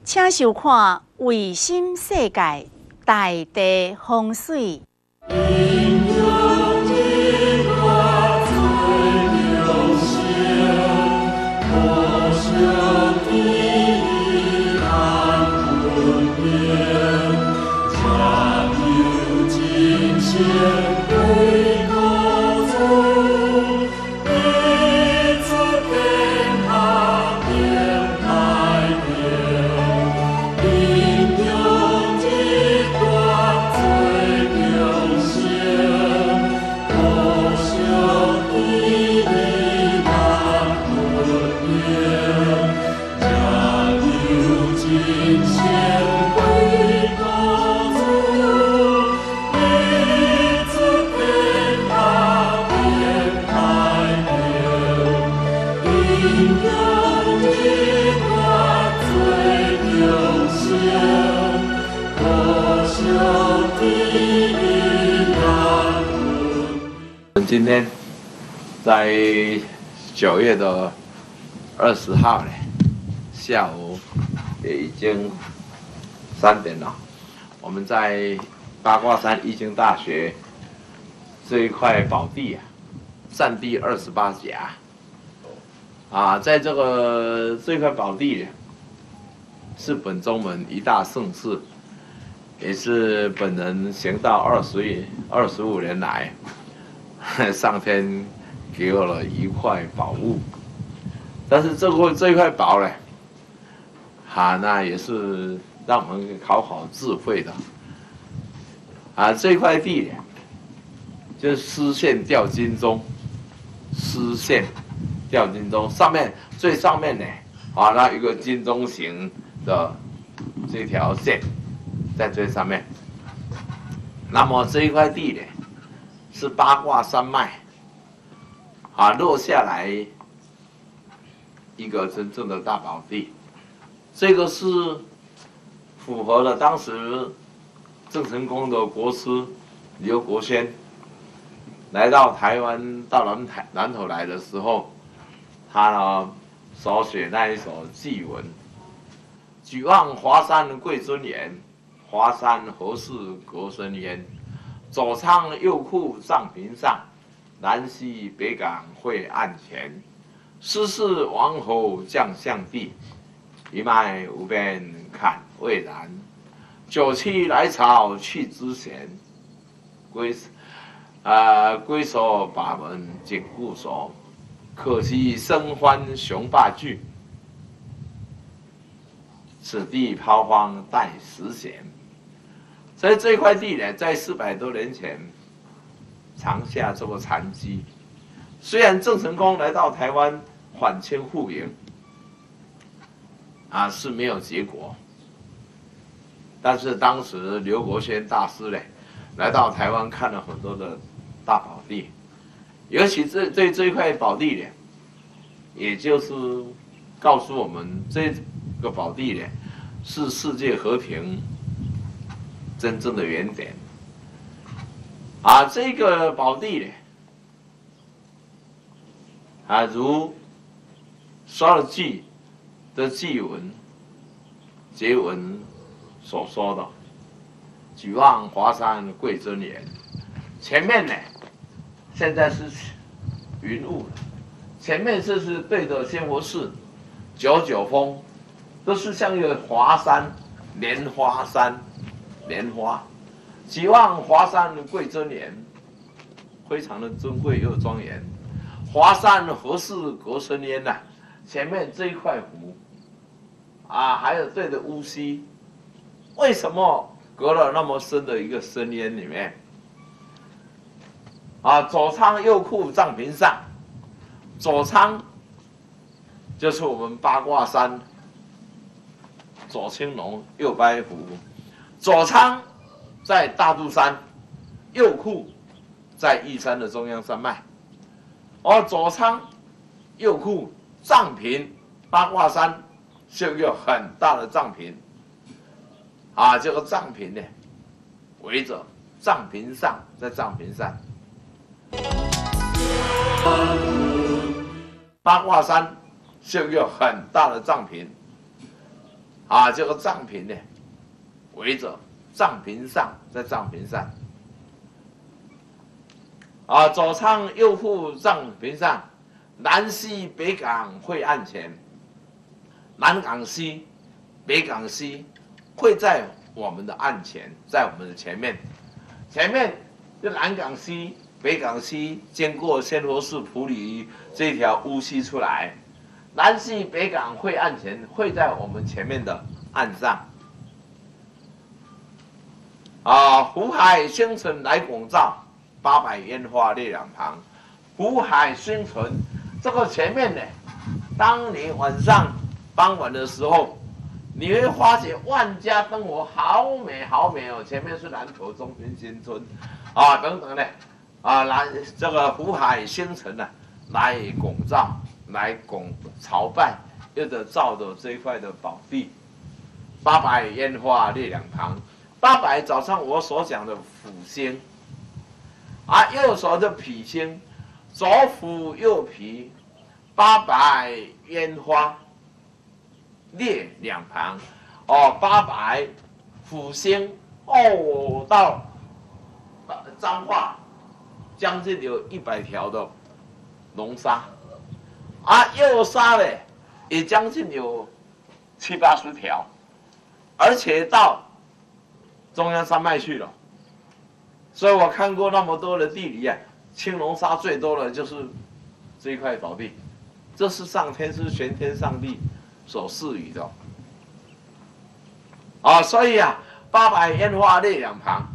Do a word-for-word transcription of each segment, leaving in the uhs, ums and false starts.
请收看《卫星世界大地风水》。 今天在九月的二十号呢，下午也已经三点了。我们在八卦山易经大学这一块宝地啊，占地二十八甲啊，在这个这块宝地呢，是本宗门一大盛事，也是本人行道二十二十五年来。上天给我了一块宝物，但是这块这块宝呢，啊，那也是让我们考考智慧的。啊，这块地呢，就是丝线吊金钟，丝线吊金钟上面最上面呢，啊，那一个金钟形的这条线在最上面。那么这一块地呢？是八卦山脉啊落下来一个真正的大宝地，这个是符合了当时郑成功的国师刘国轩来到台湾到南台南头来的时候，他呢所写那一首祭文：举望华山贵尊严，华山何事隔深渊。左仓右库帐屏上，南西北港会岸前。师事王侯将相地，一脉无边看蔚然。九七来朝去之前，归呃归守把门紧固守。可惜生欢雄霸据，此地抛荒待时闲。所以这块地呢，在四百多年前藏下这个残基。虽然郑成功来到台湾反清复明，啊是没有结果，但是当时刘国轩大师呢，来到台湾看了很多的大宝地，尤其这对这一块宝地呢，也就是告诉我们这个宝地呢，是世界和平真正的原点啊，这个宝地呢，啊，如说了记的祭文、节文所说的，举望华山贵尊严。前面呢，现在是云雾了，前面这是对着仙佛寺、九九峰，都是像一个华山、莲花山。莲花，举望华山贵尊严，非常的尊贵又庄严。华山何事隔深渊呐？前面这一块湖，啊，还有对着乌溪，为什么隔了那么深的一个深渊里面？啊，左仓右库帐屏上，左仓就是我们八卦山，左青龙，右白虎。左仓在大肚山，右库在玉山的中央山脉。而左仓、右库帐屏，八卦山是一个很大的帐屏。啊，这个帐屏呢，围着帐屏上，在帐屏上。八卦山是一个很大的帐屏。 啊，这个帐屏呢，围着帐屏上，在帐屏上，啊，左仓右户帐屏上，南西北港会岸前，南港西，北港西，会在我们的岸前，在我们的前面，前面就南港西、北港西，经过仙佛寺埔里这条乌溪出来，南西北港会岸前，会在我们前面的岸上。啊，湖海星辰来拱照，八百烟花列两旁。湖海星辰，这个前面呢，当你晚上傍晚的时候，你会发觉万家灯火好美好美哦。前面是南投中平新村，啊等等呢，啊来这个湖海星辰呢、啊，来拱照，来拱朝拜，又得照的这一块的宝地。八百烟花列两旁，八百早上我所讲的辅星，啊右手的脾星，左辅右脾，八百烟花列两旁，哦，八百辅星哦，到彰化将近有一百条的龙沙，啊，右沙呢也将近有七八十条，而且到中央山脉去了，所以我看过那么多的地理啊，青龙沙最多的就是这一块宝地，这是上天是玄天上帝所赐予的，啊，所以啊，八百烟花列两旁，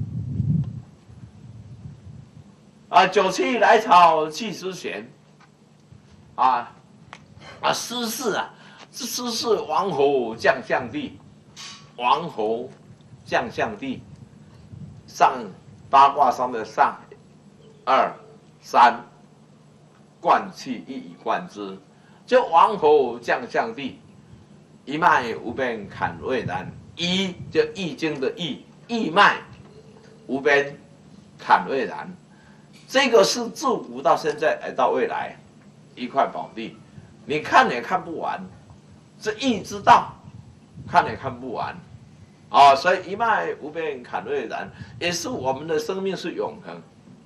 啊，九七来朝气之弦，啊啊，诗是啊，这诗是王侯将相地，王侯将相地，上八卦山的上，二三，贯气一以贯之。就王侯将相地，一脉无边坎蔚然。一就易经的易，一脉无边坎蔚然。这个是自古到现在来到未来一块宝地，你看也看不完，这易之道看也看不完啊、哦！所以一脉无边坎蔚然，也是我们的生命是永恒。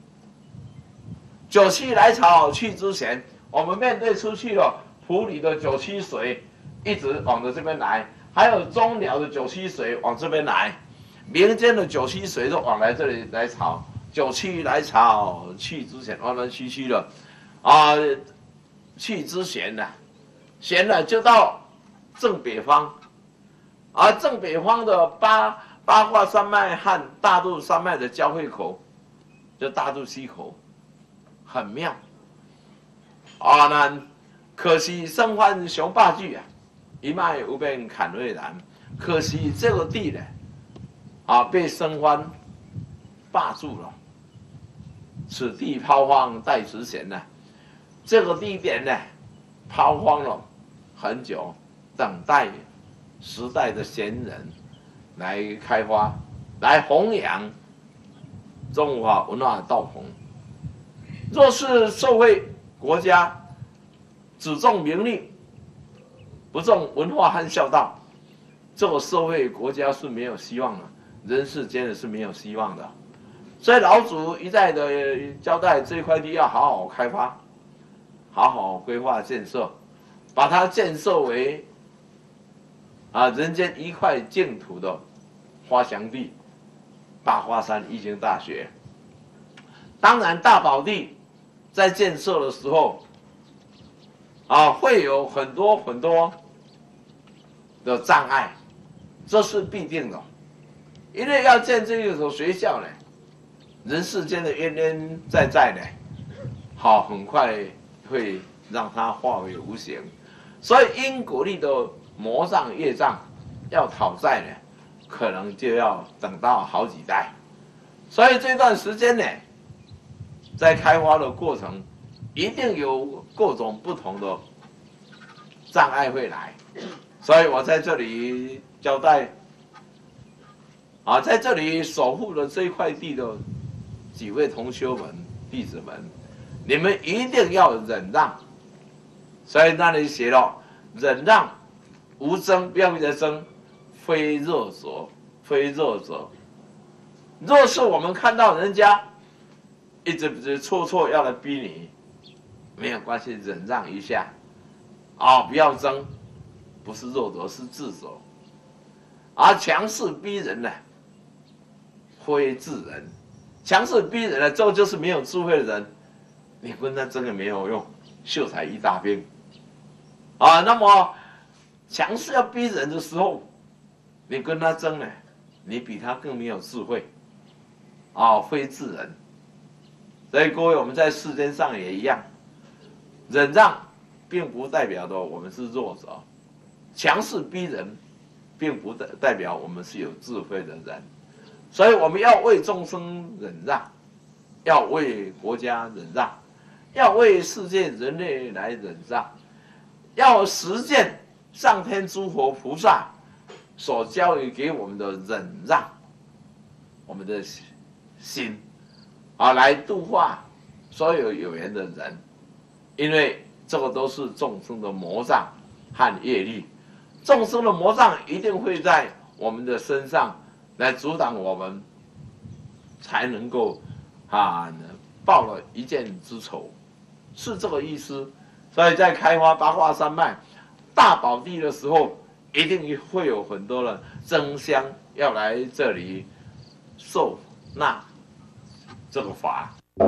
九七来朝去之前，我们面对出去了。埔里的九七水一直往着这边来，还有中寮的九七水往这边来，民间的九七水都往来这里来潮。九七来潮去之前弯弯曲曲的，啊，去之前呢、啊，前呢就到正北方，而正北方的八八卦山脉和大肚山脉的交汇口，就大肚溪口，很妙。啊，那。可惜身患雄霸踞啊，一脉无边坎蔚然。可惜这个地呢，啊，被身患霸住了。此地抛荒待时闲呢，这个地点呢，抛荒了很久，等待时代的贤人来开发，来弘扬中华文化道统。若是社会国家只重名利，不重文化和孝道，这个社会国家是没有希望的，人世间的是没有希望的。所以老祖一再的交代，这一块地要好好开发，好好规划建设，把它建设为啊人间一块净土的花祥地，大华山易经大学。当然，大宝地在建设的时候。啊，会有很多很多的障碍，这是必定的。因为要建这一所学校呢，人世间的冤冤债债呢，好，很快会让它化为无形。所以因果力的魔障业障要讨债呢，可能就要等到好几代。所以这段时间呢，在开发的过程。一定有各种不同的障碍会来，所以我在这里交代，啊，在这里守护了这一块地的几位同修们、弟子们，你们一定要忍让。所以那里写了，忍让无争，标语的争，非弱者，非弱者。若是我们看到人家一直直错错要来逼你，没有关系，忍让一下，啊、哦，不要争，不是弱者，是智者。而强势逼人呢，非智人。强势逼人呢，这就是没有智慧的人，你跟他争也没有用，秀才一大兵。啊，那么强势要逼人的时候，你跟他争呢，你比他更没有智慧。啊，非智人。所以各位，我们在世间上也一样，忍让并不代表的我们是弱者，强势逼人，并不代代表我们是有智慧的人。所以我们要为众生忍让，要为国家忍让，要为世界人类来忍让，要实践上天诸佛菩萨所教育给我们的忍让，我们的心啊，来度化所有有缘的人，因为这个都是众生的魔障和业力，众生的魔障一定会在我们的身上来阻挡我们，才能够啊报了一箭之仇，是这个意思。所以在开发八卦山脉大宝地的时候，一定会有很多人争相要来这里受纳这个法。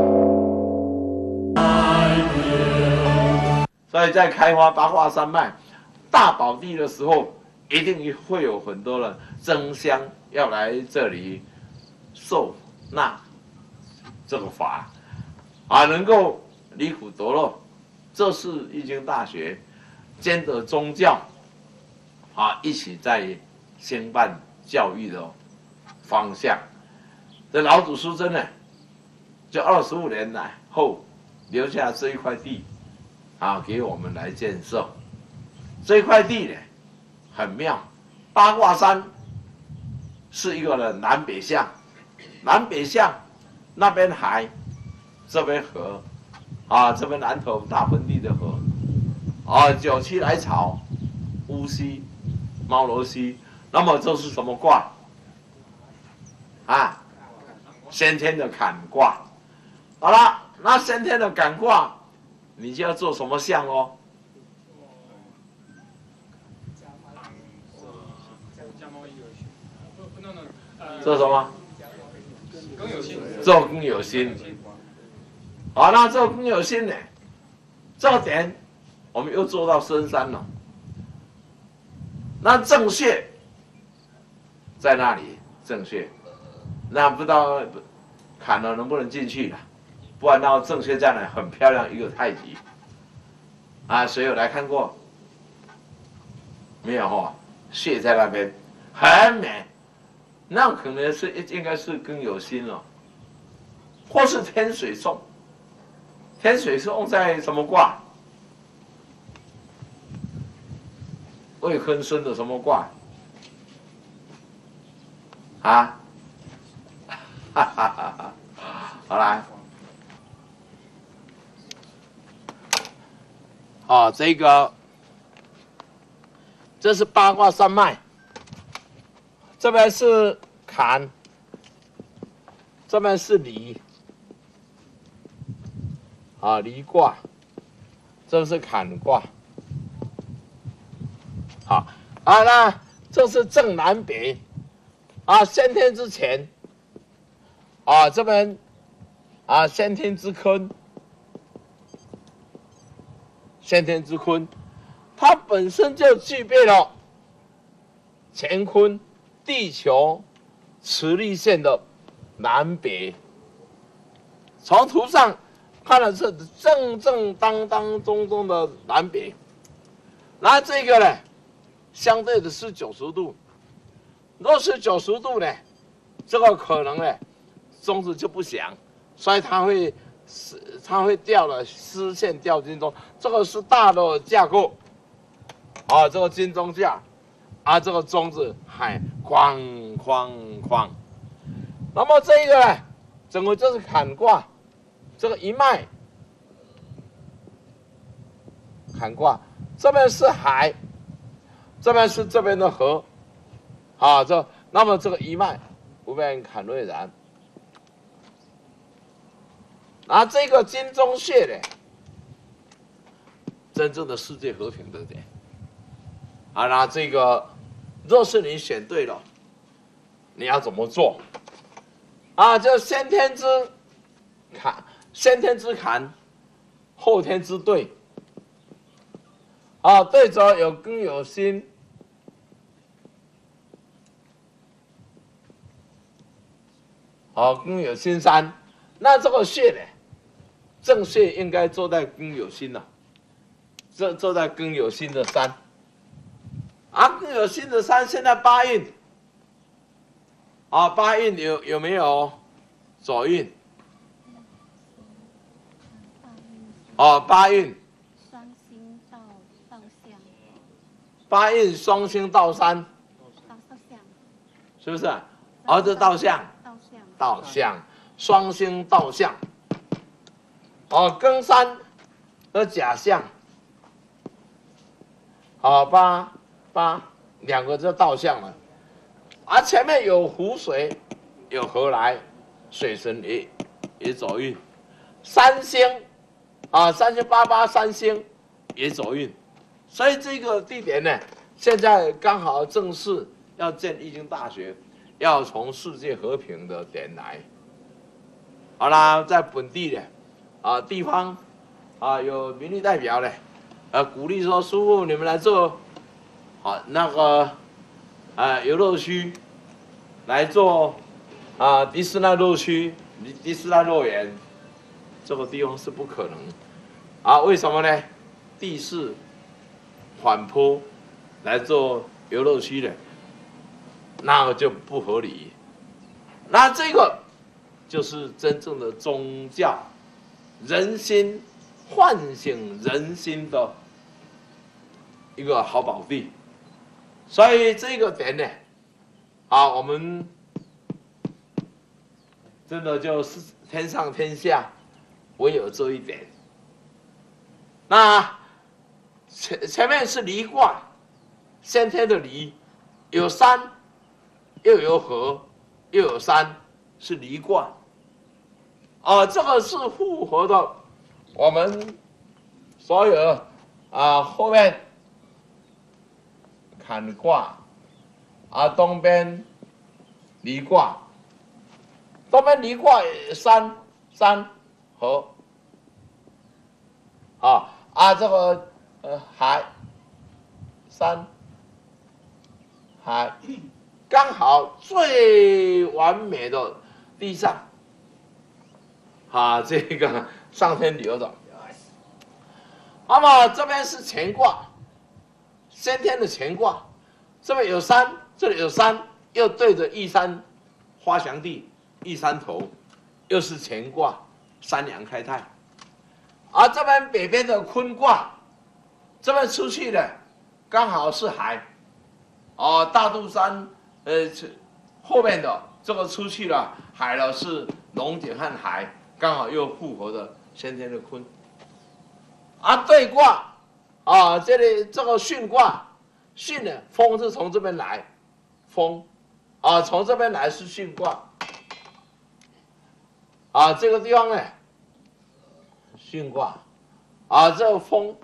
所以在开发八卦山脉大宝地的时候，一定会有很多人争相要来这里受纳这个法，啊，能够离苦得乐。这是易经大学兼得宗教啊一起在兴办教育的方向。这老祖师真的就二十五年来后留下这一块地啊给我们来建设。这一块地呢很妙，八卦山是一个的南北向，南北向那边海，这边河，啊，这边南头大盆地的河，啊，九七来潮，乌溪、猫罗溪，那么这是什么卦？啊，先天的坎卦。好了，那先天的坎卦，你就要做什么象哦？做什么？ 更有心， 做更有心。好，那做更有心呢？这点我们又做到深山了。那正穴在那里？正穴，那不知道砍了能不能进去了？不然那正穴在那很漂亮一个太极。啊，谁有来看过？没有哈、哦，穴在那边很美。那可能是应该是更有心了，或是天水送。天水送在什么卦？未坤孙的什么卦？啊？哈哈哈哈！好来，啊，这个这是八卦山脉。这边是坎，这边是离，啊，离卦，这是坎卦，好，啊，那这是正南北，啊，先天之前，啊，这边，啊，先天之坤，先天之坤，它本身就具备了乾坤。地球磁力线的南北，从图上看的是正正当当中中的南北，那这个呢，相对的是九十度。若是九十度呢，这个可能呢，中子就不响，所以它会它会掉了丝线掉进中。这个是大的架构，啊，这个金钟架。啊，这个中字还哐哐哐，那么这个呢，整个就是坎卦，这个一脉坎卦，这边是海， 这边是这边的合，啊，这那么这个一脉不变坎瑞然，那这个金钟穴呢，真正的世界和平的点，啊，那这个若是你选对了，你要怎么做？啊，这先天之坎，先天之坎，后天之兑。啊，对着有根有心，好，根有心山，那这个穴呢，正穴应该坐在根有心了，这坐在根有心的山，啊，根有心的山现在八运，啊，八运有有没有左运？哦，八运。八运双星到山，是不是？儿子到相，到相，双星到相。哦，庚山和甲相，好八八两个就到相了。而、啊、前面有湖水，有河来，水神也也走运，三星啊，三星八八三星也走运。所以这个地点呢，现在刚好正是要建易经大学，要从世界和平的点来。好啦，在本地呢，啊地方，啊有民意代表呢，呃鼓励说，师父你们来做，啊那个，啊游乐区，来做，啊迪士尼乐区，迪士尼乐园，这个地方是不可能，啊为什么呢？地势缓坡来做游乐区的，那个就不合理。那这个就是真正的宗教，人心唤醒人心的一个好宝地。所以这个点呢，啊，我们真的就是天上天下唯有这一点。那前前面是离卦，先天的离，有山，又有河，又有山，是离卦。啊，这个是符合的，我们所有啊后面坎卦，啊东边离卦，东边离卦山山河，啊啊这个。呃，海、山、海，刚好最完美的地上，啊，这个上天流的。那么这边是乾卦，先天的乾卦，这边有山，这里有山，又对着一山花祥地，一山头，又是乾卦，三阳开泰。而这边北边的坤卦。这边出去的刚好是海，哦，大肚山，呃，后面的这个出去了，海了是龙井和海，刚好又复合的先天的坤。啊，对卦，啊，这里这个巽卦，巽呢，风是从这边来，风，啊，从这边来是巽卦，啊，这个地方呢，巽卦，啊，这个风。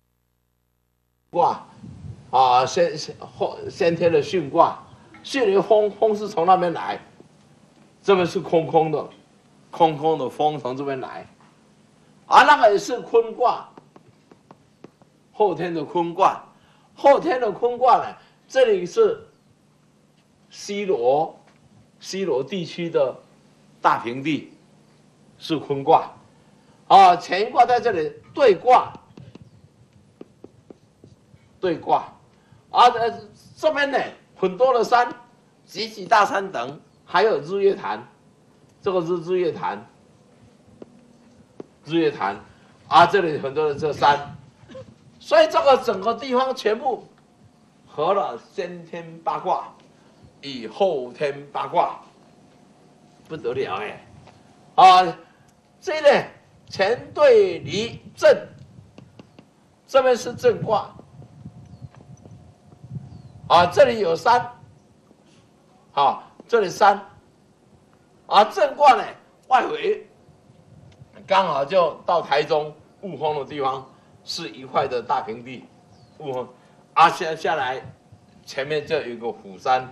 卦，啊，先先后先天的巽卦，巽的风风是从那边来，这边是空空的，空空的风从这边来，啊，那个也是坤卦，后天的坤卦，后天的坤卦呢，这里是西罗，西罗地区的大平地，是坤卦，啊，乾卦在这里对卦。对卦，啊，呃，这边呢很多的山，集集大山等，还有日月潭，这个是日月潭，日月潭，啊，这里很多的这山，所以这个整个地方全部合了先天八卦，与后天八卦，不得了哎，啊，这呢乾兑离震，这边是震卦。 啊，这里有山，啊，这里山，啊，正卦呢外围，刚好就到台中雾峰的地方，是一块的大平地，雾峰，啊，下下来，前面就有一个虎山，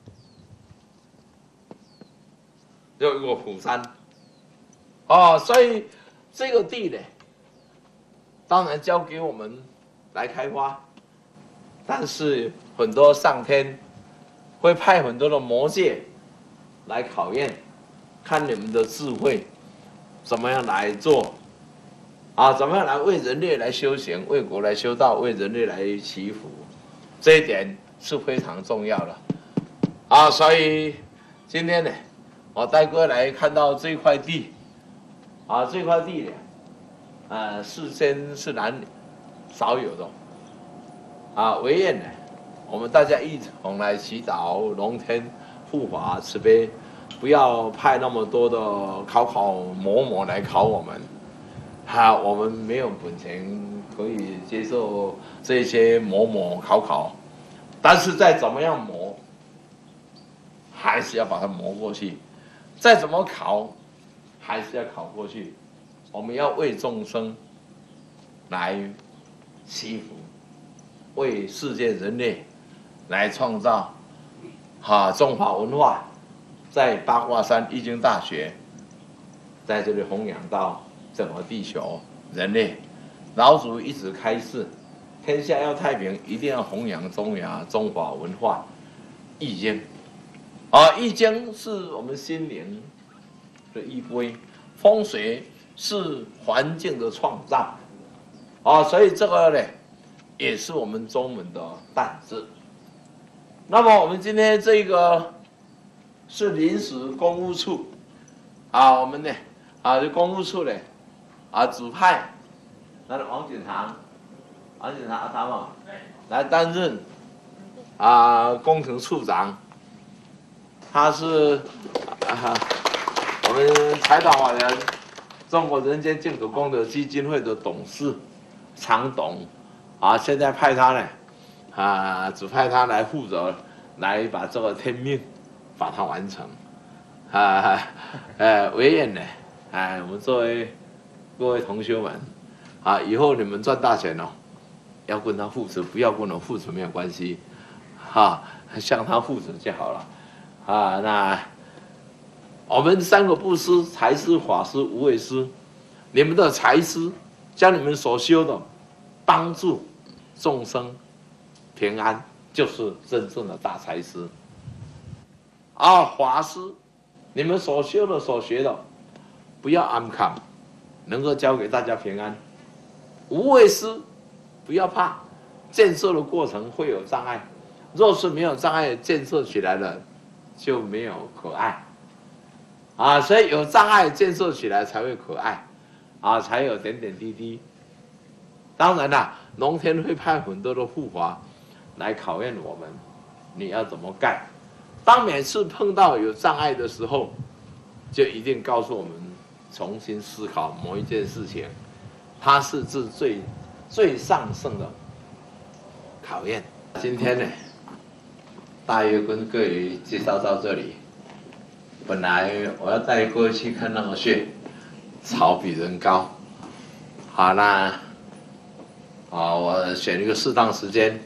有一个虎山，哦，所以这个地呢，当然交给我们来开发。但是很多上天会派很多的魔界来考验，看你们的智慧怎么样来做啊？怎么样来为人类来修行，为国来修道，为人类来祈福，这一点是非常重要的啊！所以今天呢，我带各位来看到这块地啊，这块地呢，呃，世间是难少有的。啊，唯愿呢，我们大家一同来祈祷龙天护法慈悲，不要派那么多的考考嬷嬷来考我们，哈、啊，我们没有本钱可以接受这些嬷嬷考考，但是再怎么样磨，还是要把它磨过去，再怎么考，还是要考过去，我们要为众生来祈福。为世界人类来创造哈、啊、中华文化，在八卦山易经大学，在这里弘扬到整个地球人类。老祖一直开示，天下要太平，一定要弘扬中华中华文化。易经啊，易经是我们心灵的依归，风水是环境的创造啊，所以这个呢。也是我们中文的诞字。那么我们今天这个是临时公务处啊，我们呢啊，这公务处呢啊指派那王景堂，王景堂他们来担任啊工程处长，他是啊我们财团法人中国人间净土功德基金会的董事常董。啊，现在派他呢，啊，指派他来负责，来把这个天命，把它完成，啊，呃，唯愿呢，哎，我们作为各位同学们，啊，以后你们赚大钱哦，要跟他负责，不要跟我负责没有关系，哈、啊，向他负责就好了，啊，那我们三个布施，财施、法施、无畏施，你们的财施，将你们所修的。帮助众生平安，就是真正的大财施。啊，法师，你们所修的、所学的，不要安康，能够教给大家平安。无畏施，不要怕，建设的过程会有障碍，若是没有障碍，建设起来了就没有可爱。啊，所以有障碍建设起来才会可爱，啊，才有点点滴滴。当然啦，龙天会派很多的护法来考验我们，你要怎么干？当每次碰到有障碍的时候，就一定告诉我们重新思考某一件事情，它是至最最上圣的考验。今天呢，大约跟各位介绍到这里。本来我要带各位去看那个穴，草比人高，好那。啊，我选一个适当时间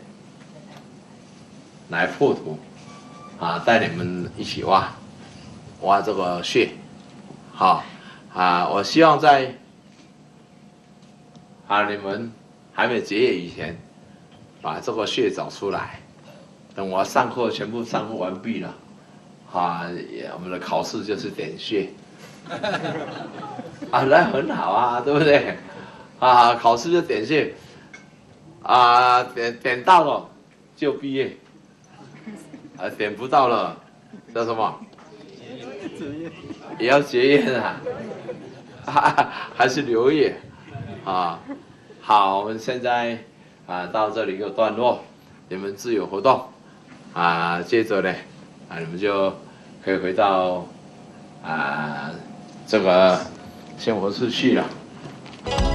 来破土，啊，带你们一起挖挖这个穴，好啊，我希望在啊你们还没结业以前，把这个穴找出来。等我上课全部上课完毕了，啊，我们的考试就是点穴，啊，那很好啊，对不对？啊，考试就点穴。啊，点点到了就毕业，啊，点不到了叫什么？也要结业啊，还是留业啊？好，我们现在啊到这里一个段落，你们自由活动啊，接着呢啊你们就可以回到啊这个生活室去了。